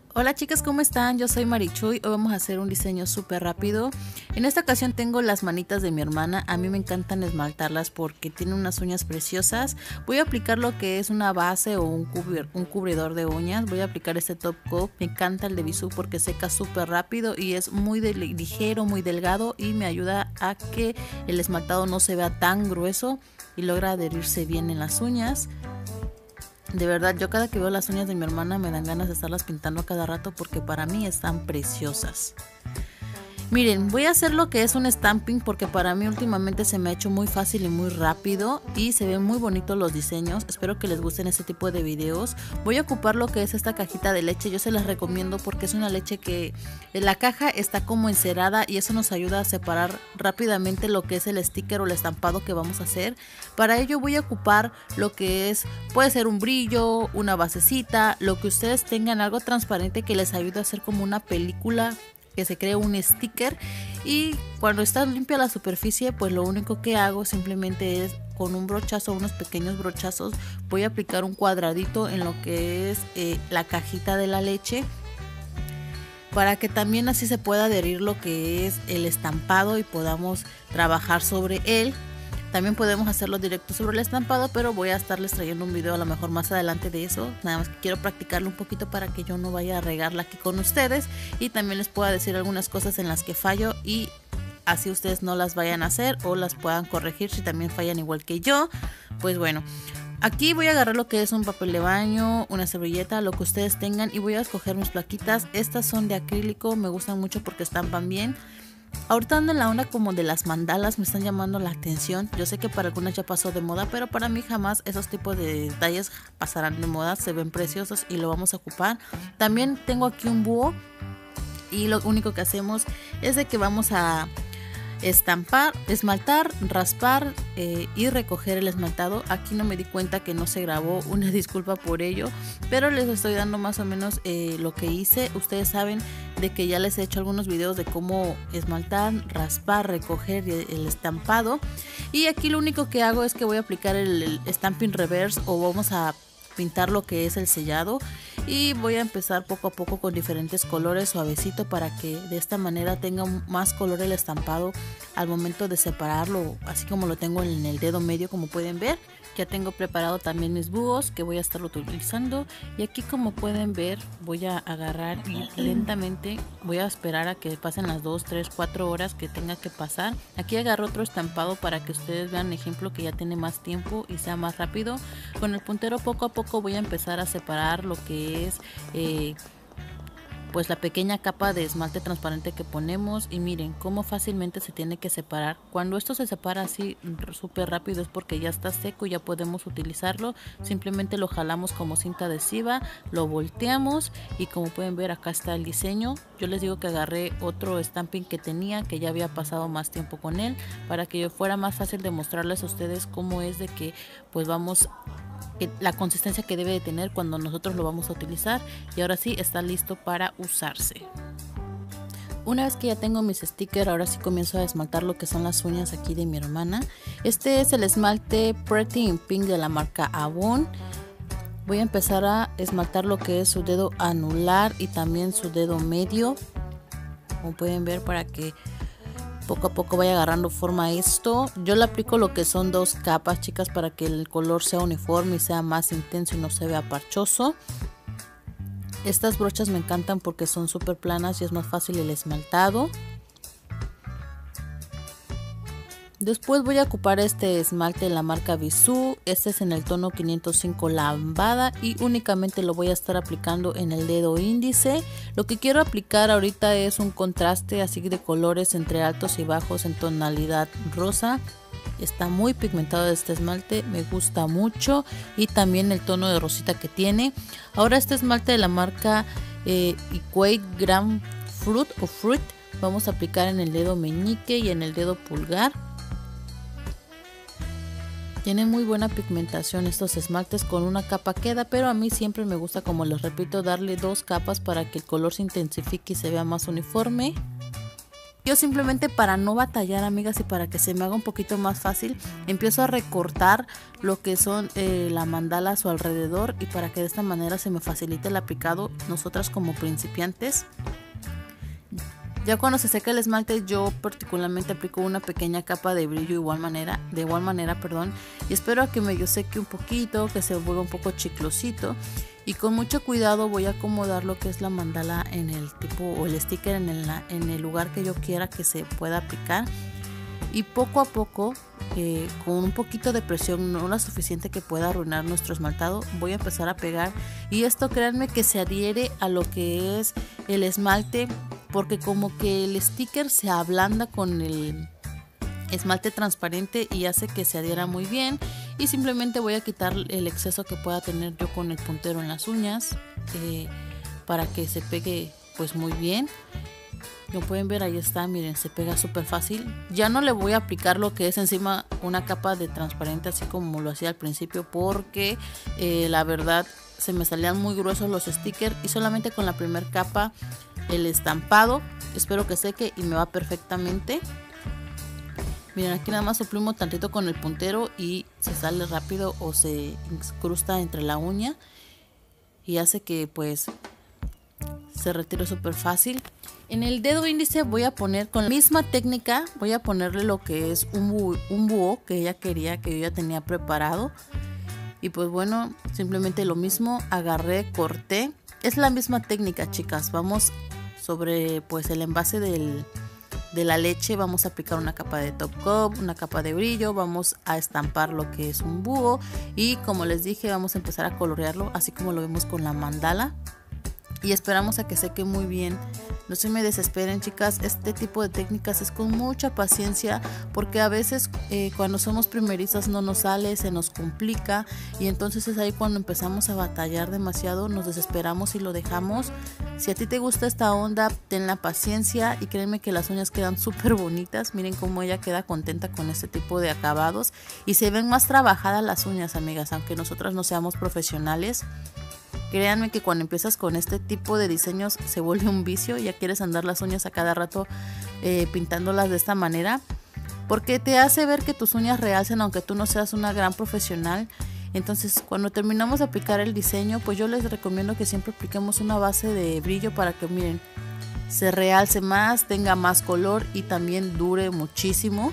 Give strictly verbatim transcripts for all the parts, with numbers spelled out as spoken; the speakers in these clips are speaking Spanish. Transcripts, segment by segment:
Hola chicas, ¿cómo están? Yo soy Marichuy. Hoy vamos a hacer un diseño súper rápido. En esta ocasión tengo las manitas de mi hermana. A mí me encantan esmaltarlas porque tiene unas uñas preciosas. Voy a aplicar lo que es una base o un, cubri un cubridor de uñas. Voy a aplicar este top coat. Me encanta el de Bisú porque seca súper rápido y es muy ligero, muy delgado y me ayuda a que el esmaltado no se vea tan grueso y logra adherirse bien en las uñas. De verdad, yo cada que veo las uñas de mi hermana me dan ganas de estarlas pintando a cada rato porque para mí están preciosas. Miren, voy a hacer lo que es un stamping porque para mí últimamente se me ha hecho muy fácil y muy rápido y se ven muy bonitos los diseños. Espero que les gusten este tipo de videos. Voy a ocupar lo que es esta cajita de leche. Yo se las recomiendo porque es una leche que la caja está como encerada y eso nos ayuda a separar rápidamente lo que es el sticker o el estampado que vamos a hacer. Para ello voy a ocupar lo que es, puede ser un brillo, una basecita, lo que ustedes tengan, algo transparente que les ayude a hacer como una película, que se cree un sticker. Y cuando está limpia la superficie, pues lo único que hago simplemente es con un brochazo, unos pequeños brochazos, voy a aplicar un cuadradito en lo que es eh, la cajita de la leche, para que también así se pueda adherir lo que es el estampado y podamos trabajar sobre él. También podemos hacerlo directo sobre el estampado, pero voy a estarles trayendo un video a lo mejor más adelante de eso. Nada más que quiero practicarlo un poquito para que yo no vaya a regarla aquí con ustedes y también les pueda decir algunas cosas en las que fallo y así ustedes no las vayan a hacer o las puedan corregir si también fallan igual que yo. Pues bueno, aquí voy a agarrar lo que es un papel de baño, una servilleta, lo que ustedes tengan, y voy a escoger mis plaquitas. Estas son de acrílico, me gustan mucho porque estampan bien. Ahorita ando en la onda como de las mandalas, me están llamando la atención. Yo sé que para algunas ya pasó de moda, pero para mí jamás esos tipos de detalles pasarán de moda. Se ven preciosos y lo vamos a ocupar. También tengo aquí un búho y lo único que hacemos es de que vamos a estampar, esmaltar, raspar eh, y recoger el esmaltado. Aquí no me di cuenta que no se grabó, una disculpa por ello, pero les estoy dando más o menos eh, lo que hice. Ustedes saben de que ya les he hecho algunos videos de cómo esmaltar, raspar, recoger el estampado, y aquí lo único que hago es que voy a aplicar el, el stamping reverse, o vamos a pintar lo que es el sellado, y voy a empezar poco a poco con diferentes colores suavecito para que de esta manera tenga más color el estampado al momento de separarlo, así como lo tengo en el dedo medio. Como pueden ver, ya tengo preparado también mis búhos que voy a estar utilizando, y aquí como pueden ver voy a agarrar y lentamente voy a esperar a que pasen las dos, tres, cuatro horas que tenga que pasar. Aquí agarro otro estampado para que ustedes vean ejemplo que ya tiene más tiempo y sea más rápido. Con el puntero poco a poco voy a empezar a separar lo que es eh, pues la pequeña capa de esmalte transparente que ponemos, y miren cómo fácilmente se tiene que separar. Cuando esto se separa así súper rápido es porque ya está seco y ya podemos utilizarlo. Simplemente lo jalamos como cinta adhesiva, lo volteamos y como pueden ver acá está el diseño. Yo les digo que agarré otro stamping que tenía, que ya había pasado más tiempo con él, para que fuera más fácil de mostrarles a ustedes cómo es de que pues vamos, la consistencia que debe de tener cuando nosotros lo vamos a utilizar. Y ahora sí está listo para usarse. Una vez que ya tengo mis stickers, ahora sí comienzo a esmaltar lo que son las uñas aquí de mi hermana. Este es el esmalte Pretty in Pink de la marca Avon. Voy a empezar a esmaltar lo que es su dedo anular y también su dedo medio, como pueden ver, para que poco a poco vaya agarrando forma a esto. Yo le aplico lo que son dos capas, chicas, para que el color sea uniforme y sea más intenso y no se vea parchoso. Estas brochas me encantan porque son súper planas y es más fácil el esmaltado. Después voy a ocupar este esmalte de la marca Bisú. Este es en el tono quinientos cinco lambada y únicamente lo voy a estar aplicando en el dedo índice. Lo que quiero aplicar ahorita es un contraste así de colores entre altos y bajos en tonalidad rosa. Está muy pigmentado este esmalte, me gusta mucho, y también el tono de rosita que tiene. Ahora este esmalte de la marca eh, Equate Grand Fruit o Fruit vamos a aplicar en el dedo meñique y en el dedo pulgar. Tiene muy buena pigmentación estos esmaltes, con una capa queda, pero a mí siempre me gusta, como les repito, darle dos capas para que el color se intensifique y se vea más uniforme. Yo simplemente, para no batallar, amigas, y para que se me haga un poquito más fácil, empiezo a recortar lo que son eh, la mandala a su alrededor, y para que de esta manera se me facilite el aplicado, nosotras como principiantes. Ya cuando se seca el esmalte, yo particularmente aplico una pequeña capa de brillo igual manera, de igual manera, perdón, y espero a que medio seque un poquito, que se vuelva un poco chiclosito, y con mucho cuidado voy a acomodar lo que es la mandala en el tipo o el sticker en el, en el lugar que yo quiera que se pueda aplicar, y poco a poco, eh, con un poquito de presión, no la suficiente que pueda arruinar nuestro esmaltado, voy a empezar a pegar, y esto créanme que se adhiere a lo que es el esmalte, porque como que el sticker se ablanda con el esmalte transparente y hace que se adhiera muy bien. Y simplemente voy a quitar el exceso que pueda tener yo con el puntero en las uñas, eh, para que se pegue pues muy bien. Como pueden ver, ahí está, miren, se pega súper fácil. Ya no le voy a aplicar lo que es encima una capa de transparente así como lo hacía al principio, porque eh, la verdad se me salían muy gruesos los stickers, y solamente con la primera capa el estampado espero que seque y me va perfectamente. Miren, aquí nada más suprimo tantito con el puntero y se sale rápido o se incrusta entre la uña y hace que pues se retire súper fácil. En el dedo índice voy a poner con la misma técnica, voy a ponerle lo que es un búho, un búho que ella quería, que yo ya tenía preparado. Y pues bueno, simplemente lo mismo, agarré, corté. Es la misma técnica, chicas. Vamos sobre pues el envase del, de la leche, vamos a aplicar una capa de top coat, una capa de brillo, vamos a estampar lo que es un búho, y como les dije, vamos a empezar a colorearlo así como lo vemos con la mandala. Y esperamos a que seque muy bien. No se me desesperen, chicas, este tipo de técnicas es con mucha paciencia, porque a veces eh, cuando somos primerizas no nos sale, se nos complica, y entonces es ahí cuando empezamos a batallar demasiado, nos desesperamos y lo dejamos. Si a ti te gusta esta onda, ten la paciencia y créeme que las uñas quedan súper bonitas. Miren cómo ella queda contenta con este tipo de acabados y se ven más trabajadas las uñas, amigas, aunque nosotras no seamos profesionales. Créanme que cuando empiezas con este tipo de diseños se vuelve un vicio, ya quieres andar las uñas a cada rato eh, pintándolas de esta manera, porque te hace ver que tus uñas realcen aunque tú no seas una gran profesional. Entonces cuando terminamos de aplicar el diseño, pues yo les recomiendo que siempre apliquemos una base de brillo para que miren, se realce más, tenga más color y también dure muchísimo.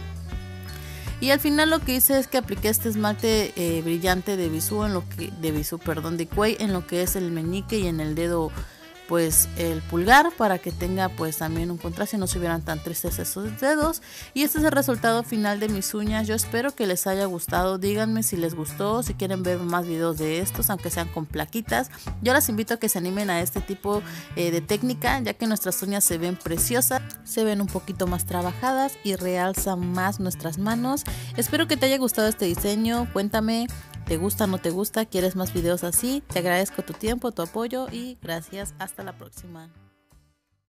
Y al final lo que hice es que apliqué este esmalte eh, brillante de bisú en lo que de bisú, perdón, de Quay en lo que es el meñique y en el dedo, pues el pulgar, para que tenga pues también un contraste y no se vieran tan tristes esos dedos. Y este es el resultado final de mis uñas. Yo espero que les haya gustado. Díganme si les gustó, si quieren ver más videos de estos, aunque sean con plaquitas. Yo las invito a que se animen a este tipo eh, de técnica, ya que nuestras uñas se ven preciosas, se ven un poquito más trabajadas y realzan más nuestras manos. Espero que te haya gustado este diseño. Cuéntame, ¿te gusta o no te gusta? ¿Quieres más videos así? Te agradezco tu tiempo, tu apoyo y gracias. Hasta la próxima.